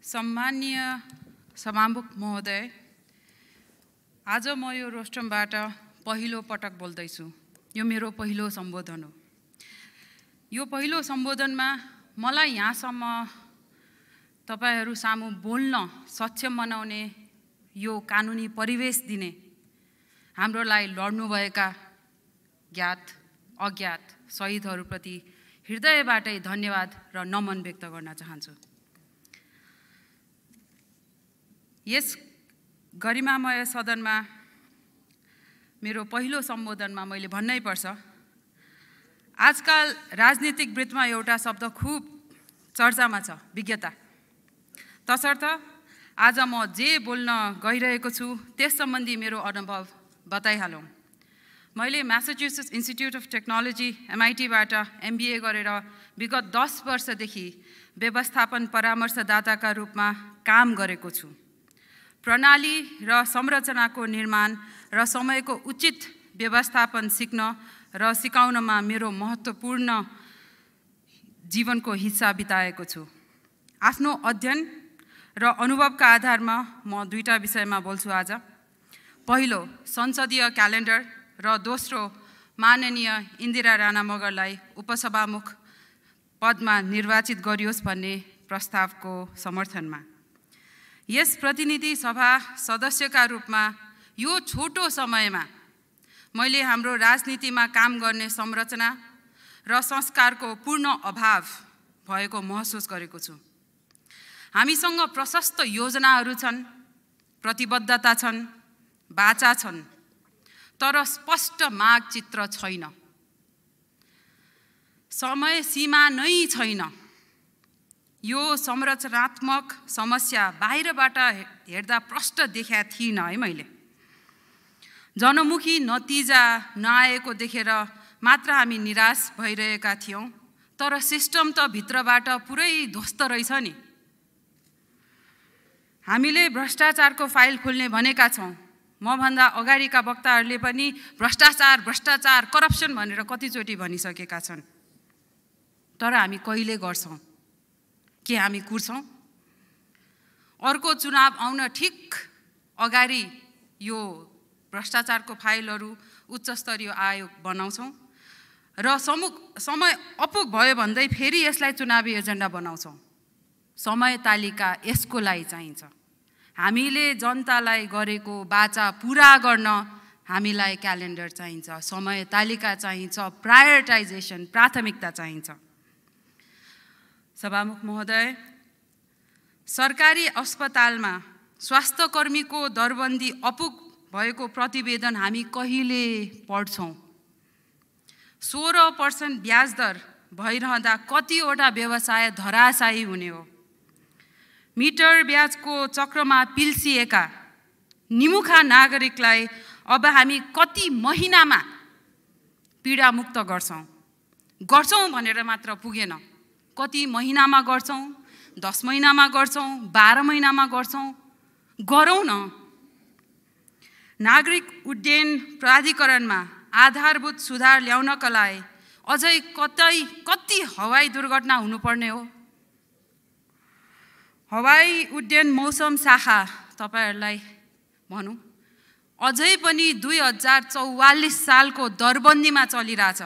सम्माननीय सभामुख महोदय, आज म यो रोस्ट्रमबाट पहिलो पटक बोल्दैछु। यो मेरो पहिलो सम्बोधन हो। यो पहिलो सम्बोधनमा मलाई यहाँसम्म तपाईहरु सामु बोल्न सक्षम बनाउने यो कानुनी परिवेश दिने हाम्रोलाई लड्नुभएका ज्ञात अज्ञात शहीदहरुप्रति हृदयबाटै धन्यवाद र नमन व्यक्त गर्न चाहन्छु। यस गरिमामय सदनमा मेरो पहिलो सम्बोधनमा मैले भन्नै पर्छ, आजकल राजनीतिक वृत्तमा एउटा शब्द खूब चर्चामा छ, विज्ञता। तसर्थ आज म जे बोल्न गइरहेको छु त्यस सम्बन्धी मेरो अनुभव बताइहालौं। मैले Massachusetts Institute of Technology MIT बाट MBA गरेर विगत 10 वर्षदेखि व्यवस्थापन परामर्शदाताका रूपमा काम गरेको छु। प्रणाली र संरचनाको निर्माण र समयको उचित व्यवस्थापन सिक्न र सिकाउनमा मेरो महत्त्वपूर्ण जीवनको हिस्सा बिताएको छु। आफ्नो अध्ययन र अनुभवका आधारमा म दुईटा विषयमा बोल्छु आज। पहिलो, संसदीय क्यालेन्डर र दोस्रो, माननीय इन्दिरा राणा मगरलाई उपसभामुख पदमा निर्वाचित गरियोस् भन्ने प्रस्तावको समर्थनमा। यस प्रतिनिधि सभा सदस्यका रूपमा यो छोटो समयमा मैले हाम्रो राजनीतिमा काम गर्ने संरचना र संस्कारको पूर्ण अभाव भएको महसुस गरेको छु। हामीसँग प्रशस्त योजनाहरू छन्, प्रतिबद्धता छन्, बाचा छन्, तर स्पष्ट माग चित्र छैन। समय सीमा नै छैन। यो संरचनात्मक समस्या बाहिरबाट हेर्दा प्रष्ट देखा थिइन है मैले। जनमुखी नतिजा नआएको देखेर मात्र हामी निराश भइरहेका थियौं, तर सिस्टम त भित्रबाट पुरै ध्वस्त रहेछ नि। हामीले भ्रष्टाचारको फाइल खोल्ने भनेका छौं। म भन्दा अगाडिका वक्ताहरूले पनि भ्रष्टाचार भ्रष्टाचार करप्सन भनेर कतिचोटि भनिसकेका छन्, तर हामी कहिले गर्छौं? के हामी कुर्छौं? अर्को चुनाव आउन ठिक अगाडि यो भ्रष्टाचारको फाइलहरू उच्च स्तरीय आयोग बनाउँछौं र समय अपुग भयो भन्दै फेरि यसलाई चुनावी एजेन्डा बनाउँछौं। समय तालिका यसको लागि चाहिन्छ। हामीले जनतालाई गरेको बाचा पूरा गर्न हामीलाई क्यालेन्डर चाहिन्छ, समय तालिका चाहिन्छ, प्रायोरिटाइजेसन प्राथमिकता चाहिन्छ। सभामुख महोदय, सरकारी अस्पतालमा स्वास्थ्यकर्मीको दरबन्दी अपुग भएको प्रतिवेदन हामी कहिले पढ्छौं? 16% ब्याज दर भइरहँदा कतिवटा व्यवसाय धराशायी हुने हो? मिटर ब्याजको चक्रमा पिल्सिएका निमुखा नागरिकलाई अब हामी कति महिनामा पीडा मुक्त गर्छौं भनेर मात्र पुगेन। कति महिनामा गर्छौं? 10 महिनामा गर्छौं? 12 महिनामा गर्छौं? गरौं न। नागरिक उड्डयन प्राधिकरणमा आधारभूत सुधार ल्याउनका लागि अझै कति हवाई दुर्घटना हुनुपर्ने हो? हवाई उड्डयन मौसम शाखा तपाईहरुलाई भनौं अझै पनि 2044 सालको दरबन्दीमा चलिरहेछ।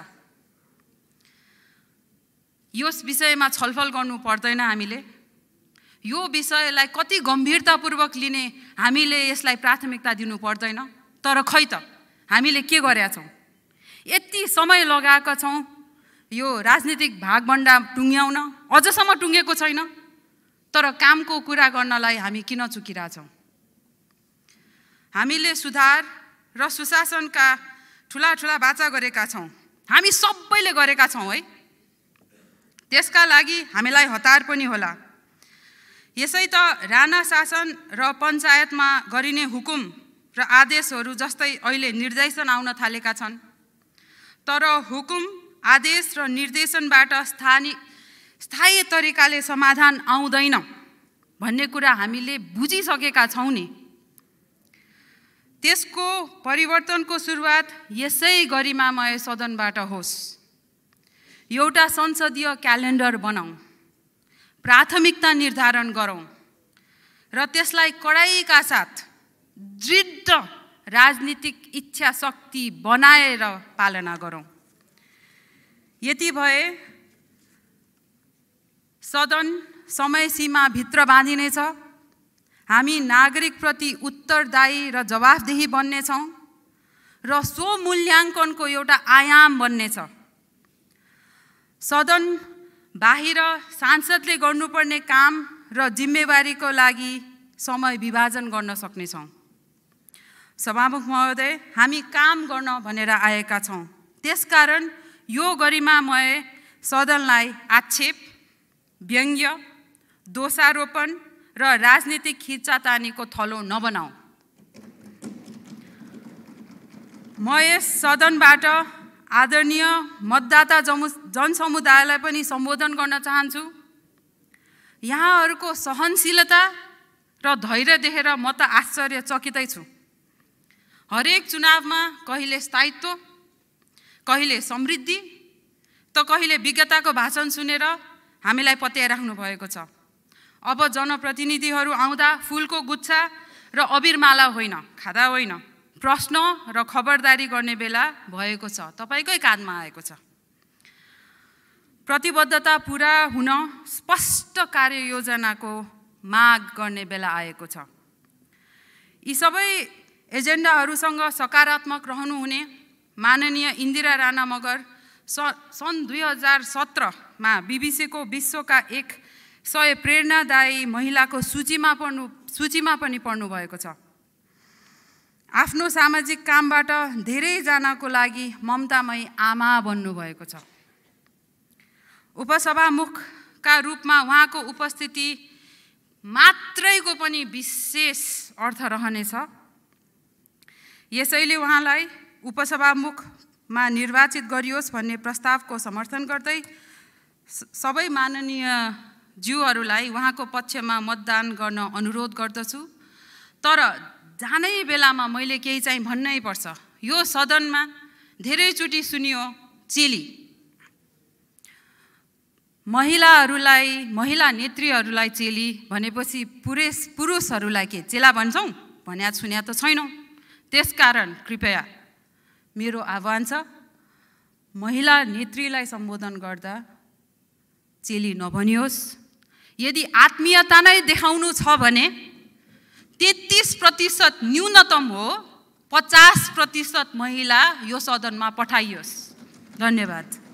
यस विषयमा छलफल गर्नु पर्दैन हामीले? यो विषयलाई कति गम्भीरतापूर्वक लिने हामीले यसलाई प्राथमिकता दिनु पर्दैन? तर खै त हामीले के गरेका छौं? यति समय लगाएका छौं यो राजनीतिक भागभण्डा टुङ्ग्याउन, अझसम्म टुङ्गेको छैन। तर कामको कुरा गर्नलाई हामी किन चुकिरहेछौं? हामीले सुधार र सुशासनका ठूला बाचा गरेका छौं। हामी सबैले गरेका छौं है। त्यसका लागि हामीलाई हतार पनि होला। यसै त राणा शासन र पञ्चायतमा गरिने हुकुम र आदेशहरू जस्तै अहिले निर्देशन आउन थालेका छन्। तर हुकुम, आदेश र निर्देशनबाट स्थायी तरिकाले समाधान आउँदैन भन्ने कुरा हामीले बुझिसकेका छौं नि। त्यसको परिवर्तनको सुरुवात यसै गरिमामय सदनबाट होस्। एउटा संसदीय क्यालेन्डर बनाऊ, प्राथमिकता निर्धारण गरौं र त्यसलाई कडाइका साथ दृढ राजनीतिक इच्छा शक्ति बनाएर पालना गरौँ। यति भए सदन समय सीमा भित्र बाँधिनेछ। हामी नागरिकप्रति उत्तरदायी र जवाफदेही बन्नेछौँ र स्वमूल्याङ्कनको एउटा आयाम बन्नेछ। सदन बाहिर सांसदले गर्नुपर्ने काम र जिम्मेवारीको लागि समय विभाजन गर्न सक्नेछौँ। सभामुख महोदय, हामी काम गर्न भनेर आएका छौँ। त्यसकारण यो गरिमामय सदनलाई आक्षेप, व्यङ्ग्य, दोषारोपण र राजनीतिक खिच्चातानीको थलो नबनाऊ। म यस सदनबाट आदरणीय मतदाता जनसमुदायलाई पनि सम्बोधन गर्न चाहन्छु। यहाँहरूको सहनशीलता र धैर्य देखेर म त आश्चर्यचकितै छु। हरेक चुनावमा कहिले स्थायित्व, कहिले समृद्धि, त कहिले विज्ञताको भाषण सुनेर हामीलाई पत्याइराख्नु भएको छ। अब जनप्रतिनिधिहरू आउँदा फुलको गुच्छा र अबिरमाला होइन, खादा होइन, प्रश्न र खबरदारी गर्ने बेला भएको छ। तपाईकै काँधमा आएको छ। प्रतिबद्धता पूरा हुन स्पष्ट कार्ययोजनाको माग गर्ने बेला आएको छ। यी सबै एजेन्डाहरूसँग सकारात्मक रहनुहुने माननीय इन्दिरा राणा मगर सन् 2017मा बीबीसीको विश्वका 100 प्रेरणादायी महिलाको सूचीमा पनि पर्नु भएको छ। आफ्नो सामाजिक कामबाट धेरैजनाको लागि ममतामयी आमा बन्नुभएको छ। उपसभामुखका रूपमा उहाँको उपस्थिति मात्रैको पनि विशेष अर्थ रहनेछ। यसैले उहाँलाई उपसभामुखमा निर्वाचित गरियोस् भन्ने प्रस्तावको समर्थन गर्दै सबै माननीय ज्यूहरूलाई उहाँको पक्षमा मतदान गर्न अनुरोध गर्दछु। तर जानै बेलामा मैले केही चाहिँ भन्नै पर्छ। यो सदनमा धेरैचोटि सुनियो चेली। महिला नेत्रीहरूलाई चेली भनेपछि पुरुषहरूलाई के चेला भन्छौँ? भन्या सुन्या त छैनौँ। त्यसकारण कृपया मेरो आह्वान छ, महिला नेत्रीलाई सम्बोधन गर्दा चेली नभनियोस्। यदि आत्मीयता नै देखाउनु छ भने 33% न्यूनतम हो, 50% महिला यो सदनमा पठाइयोस्। धन्यवाद।